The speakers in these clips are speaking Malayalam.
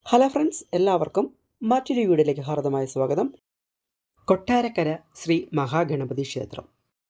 ഹലോ ഫ്രണ്ട്സ്, എല്ലാവർക്കും മറ്റൊരു വീഡിയോയിലേക്ക് ഹാർദമായ സ്വാഗതം. കൊട്ടാരക്കര ശ്രീ മഹാഗണപതി ക്ഷേത്രം.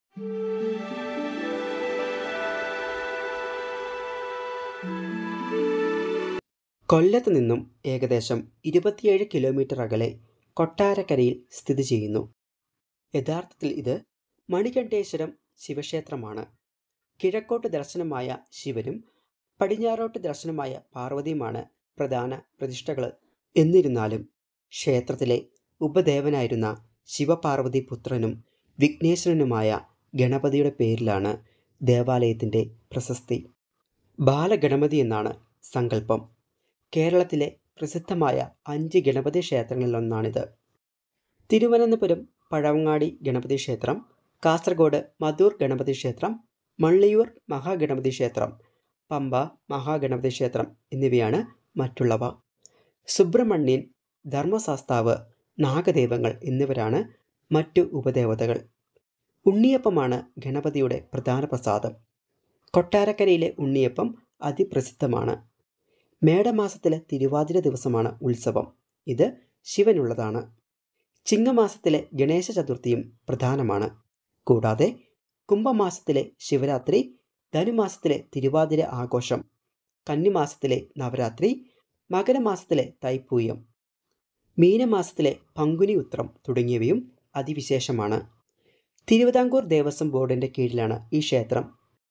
കൊല്ലത്ത് നിന്നും ഏകദേശം 27 കിലോമീറ്റർ അകലെ കൊട്ടാരക്കരയിൽ സ്ഥിതി ചെയ്യുന്നു. യഥാർത്ഥത്തിൽ ഇത് മണികണ്ഠേശ്വരം ശിവക്ഷേത്രമാണ്. കിഴക്കോട്ട് ദർശനമായ ശിവനും പടിഞ്ഞാറോട്ട് ദർശനമായ പാർവതിയുമാണ് പ്രധാന പ്രതിഷ്ഠകൾ. എന്നിരുന്നാലും ക്ഷേത്രത്തിലെ ഉപദേവനായിരുന്ന ശിവപാർവതി പുത്രനും വിഘ്നേശ്വരനുമായ ഗണപതിയുടെ പേരിലാണ് ദേവാലയത്തിൻ്റെ പ്രശസ്തി. ബാലഗണപതി എന്നാണ് സങ്കല്പം. കേരളത്തിലെ പ്രസിദ്ധമായ 5 ഗണപതി ക്ഷേത്രങ്ങളിലൊന്നാണിത്. തിരുവനന്തപുരം പഴവങ്ങാടി ഗണപതി ക്ഷേത്രം, കാസർഗോഡ് മധൂർ ഗണപതി ക്ഷേത്രം, മള്ളിയൂർ മഹാഗണപതി ക്ഷേത്രം, പമ്പ മഹാഗണപതി ക്ഷേത്രം എന്നിവയാണ് മറ്റുള്ളവ. സുബ്രഹ്മണ്യൻ, ധർമ്മശാസ്താവ്, നാഗദേവങ്ങൾ എന്നിവരാണ് മറ്റു ഉപദേവതകൾ. ഉണ്ണിയപ്പമാണ് ഗണപതിയുടെ പ്രധാന പ്രസാദം. കൊട്ടാരക്കരയിലെ ഉണ്ണിയപ്പം അതിപ്രസിദ്ധമാണ്. മേടമാസത്തിലെ തിരുവാതിര ദിവസമാണ് ഉത്സവം. ഇത് ശിവനുള്ളതാണ്. ചിങ്ങമാസത്തിലെ ഗണേശ ചതുർത്ഥിയും പ്രധാനമാണ്. കൂടാതെ കുംഭമാസത്തിലെ ശിവരാത്രി, ധനുമാസത്തിലെ തിരുവാതിര ആഘോഷം, കന്നിമാസത്തിലെ നവരാത്രി, മകരമാസത്തിലെ തൈപ്പൂയം, മീനമാസത്തിലെ പങ്കുനി ഉത്രം തുടങ്ങിയവയും അതിവിശേഷമാണ്. തിരുവിതാംകൂർ ദേവസ്വം ബോർഡിൻ്റെ കീഴിലാണ് ഈ ക്ഷേത്രം.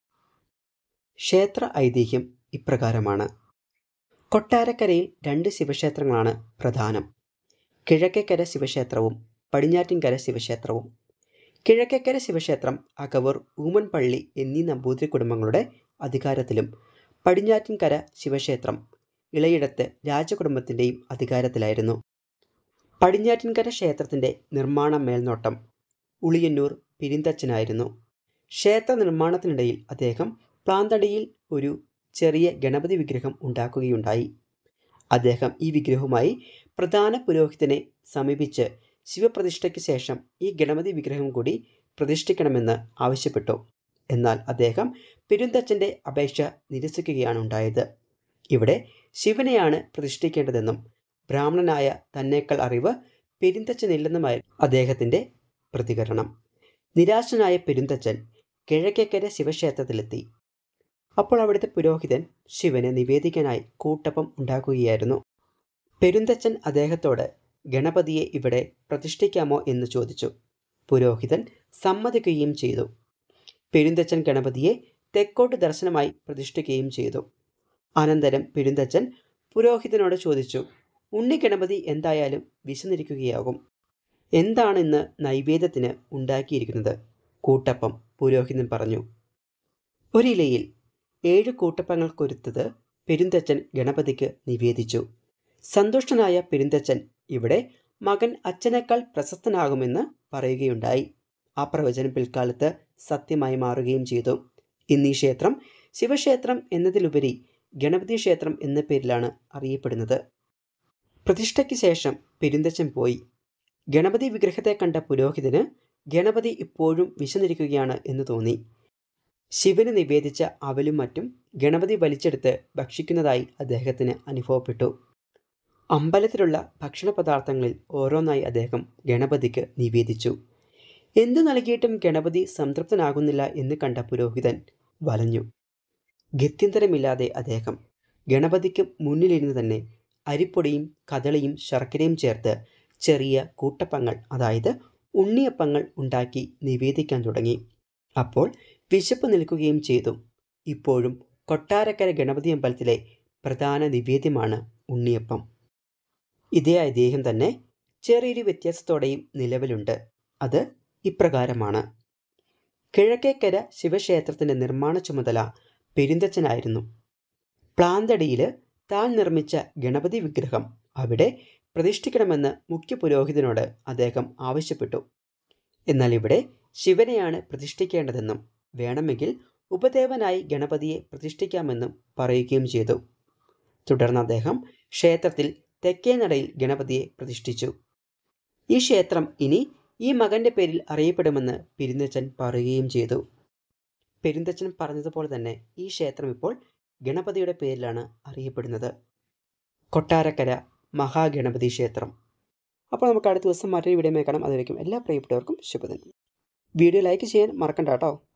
ക്ഷേത്ര ഐതിഹ്യം ഇപ്രകാരമാണ്. കൊട്ടാരക്കരയിൽ 2 ശിവക്ഷേത്രങ്ങളാണ് പ്രധാനം. കിഴക്കേക്കര ശിവക്ഷേത്രവും പടിഞ്ഞാറ്റിൻകര ശിവക്ഷേത്രവും. കിഴക്കേക്കര ശിവക്ഷേത്രം അകവൂർ, ഊമൻപള്ളി എന്നീ നമ്പൂതിരി കുടുംബങ്ങളുടെ അധികാരത്തിലും, പടിഞ്ഞാറ്റിൻകര ശിവക്ഷേത്രം ഇളയിടത്ത് രാജകുടുംബത്തിൻ്റെയും അധികാരത്തിലായിരുന്നു. പടിഞ്ഞാറ്റിൻകര ക്ഷേത്രത്തിൻ്റെ നിർമ്മാണ മേൽനോട്ടം ഉളിയന്നൂർ പെരുന്തച്ചനായിരുന്നു. ക്ഷേത്ര നിർമ്മാണത്തിനിടയിൽ അദ്ദേഹം പ്ലാന്തടിയിൽ ഒരു ചെറിയ ഗണപതി വിഗ്രഹം ഉണ്ടാക്കുകയുണ്ടായി. അദ്ദേഹം ഈ വിഗ്രഹവുമായി പ്രധാന പുരോഹിതനെ സമീപിച്ച് ശിവപ്രതിഷ്ഠയ്ക്ക് ശേഷം ഈ ഗണപതി വിഗ്രഹം കൂടി പ്രതിഷ്ഠിക്കണമെന്ന് ആവശ്യപ്പെട്ടു. എന്നാൽ അദ്ദേഹം പെരുന്തച്ചൻ്റെ അപേക്ഷ നിരസിക്കുകയാണ് ഉണ്ടായത്. ഇവിടെ ശിവനെയാണ് പ്രതിഷ്ഠിക്കേണ്ടതെന്നും ബ്രാഹ്മണനായ തന്നേക്കാൾ അറിവ് പെരുന്തച്ചനില്ലെന്നുമായിരുന്നു അദ്ദേഹത്തിൻ്റെ പ്രതികരണം. നിരാശനായ പെരുന്തച്ചൻ കിഴക്കേക്കര ശിവക്ഷേത്രത്തിലെത്തി. അപ്പോൾ അവിടുത്തെ പുരോഹിതൻ ശിവനെ നിവേദിക്കാനായി കൂട്ടപ്പം ഉണ്ടാക്കുകയായിരുന്നു. പെരുന്തച്ചൻ അദ്ദേഹത്തോട് ഗണപതിയെ ഇവിടെ പ്രതിഷ്ഠിക്കാമോ എന്ന് ചോദിച്ചു. പുരോഹിതൻ സമ്മതിക്കുകയും ചെയ്തു. പെരുന്തച്ചൻ ഗണപതിയെ തെക്കോട്ട് ദർശനമായി പ്രതിഷ്ഠിക്കുകയും ചെയ്തു. അനന്തരം പെരുന്തച്ചൻ പുരോഹിതനോട് ചോദിച്ചു, ഉണ്ണി ഗണപതി എന്തായാലും വിശന്നിരിക്കുകയാകും. എന്താണ് ഇന്ന് നൈവേദ്യത്തിന് ഉണ്ടാക്കിയിരിക്കുന്നത്? കൂട്ടപ്പം, പുരോഹിതൻ പറഞ്ഞു. ഒരിലയിൽ 7 കൂട്ടപ്പങ്ങൾ കൊരുത്തത് പെരുന്തച്ചൻ ഗണപതിക്ക് നിവേദിച്ചു. സന്തുഷ്ടനായ പെരുന്തച്ചൻ ഇവിടെ മകൻ അച്ഛനേക്കാൾ പ്രശസ്തനാകുമെന്ന് പറയുകയുണ്ടായി. ആ പ്രവചനം പിൽക്കാലത്ത് സത്യമായി മാറുകയും ചെയ്തു. ഇന്ന് ഈ ക്ഷേത്രം ശിവക്ഷേത്രം എന്നതിലുപരി ഗണപതി ക്ഷേത്രം എന്ന പേരിലാണ് അറിയപ്പെടുന്നത്. പ്രതിഷ്ഠയ്ക്ക് ശേഷം പെരുന്തച്ചൻ പോയി. ഗണപതി വിഗ്രഹത്തെ കണ്ട പുരോഹിതന് ഗണപതി ഇപ്പോഴും വിശന്നിരിക്കുകയാണ് എന്ന് തോന്നി. ശിവന് നിവേദിച്ച അവലും മറ്റും ഗണപതി വലിച്ചെടുത്ത് ഭക്ഷിക്കുന്നതായി അദ്ദേഹത്തിന് അനുഭവപ്പെട്ടു. അമ്പലത്തിലുള്ള ഭക്ഷണ പദാർത്ഥങ്ങളിൽ ഓരോന്നായി അദ്ദേഹം ഗണപതിക്ക് നിവേദിച്ചു. എന്തു നൽകിയിട്ടും ഗണപതി സംതൃപ്തനാകുന്നില്ല എന്ന് കണ്ട പുരോഹിതൻ വലഞ്ഞു. ഗത്യന്തരമില്ലാതെ അദ്ദേഹം ഗണപതിക്ക് മുന്നിലിരുന്ന് തന്നെ അരിപ്പൊടിയും കദളിയും ശർക്കരയും ചേർത്ത് ചെറിയ കൂട്ടപ്പങ്ങൾ, അതായത് ഉണ്ണിയപ്പങ്ങൾ ഉണ്ടാക്കി നിവേദിക്കാൻ തുടങ്ങി. അപ്പോൾ വിശപ്പ് നിൽക്കുകയും ചെയ്തു. ഇപ്പോഴും കൊട്ടാരക്കര ഗണപതി അമ്പലത്തിലെ പ്രധാന നിവേദ്യമാണ് ഉണ്ണിയപ്പം. ഇതേ ഐതിഹ്യം തന്നെ ചെറിയൊരു വ്യത്യാസത്തോടെയും നിലവിലുണ്ട്. അത് ഇപ്രകാരമാണ്. കിഴക്കേക്കര ശിവക്ഷേത്രത്തിൻ്റെ നിർമ്മാണ ചുമതല പെരുന്തച്ചനായിരുന്നു. പ്ലാന്തടിയിൽ താൻ നിർമ്മിച്ച ഗണപതി വിഗ്രഹം അവിടെ പ്രതിഷ്ഠിക്കണമെന്ന് മുഖ്യ പുരോഹിതനോട് അദ്ദേഹം ആവശ്യപ്പെട്ടു. എന്നാൽ ഇവിടെ ശിവനെയാണ് പ്രതിഷ്ഠിക്കേണ്ടതെന്നും വേണമെങ്കിൽ ഉപദേവനായി ഗണപതിയെ പ്രതിഷ്ഠിക്കാമെന്നും പറയുകയും ചെയ്തു. തുടർന്ന് അദ്ദേഹം ക്ഷേത്രത്തിൽ തെക്കേ നടയിൽ ഗണപതിയെ പ്രതിഷ്ഠിച്ചു. ഈ ക്ഷേത്രം ഇനി ഈ മകൻ്റെ പേരിൽ അറിയപ്പെടുമെന്ന് പെരുന്തച്ചൻ പറയുകയും ചെയ്തു. പെരുന്തച്ചൻ പറഞ്ഞതുപോലെ തന്നെ ഈ ക്ഷേത്രം ഇപ്പോൾ ഗണപതിയുടെ പേരിലാണ് അറിയപ്പെടുന്നത്. കൊട്ടാരക്കര മഹാഗണപതി ക്ഷേത്രം. അപ്പോൾ നമുക്ക് അടുത്ത ദിവസം മറ്റൊരു വീഡിയോ കാണാം. അതുവരേക്കും എല്ലാ പ്രിയപ്പെട്ടവർക്കും ശുഭദിനം. വീഡിയോ ലൈക്ക് ചെയ്യാൻ മറക്കണ്ട കേട്ടോ.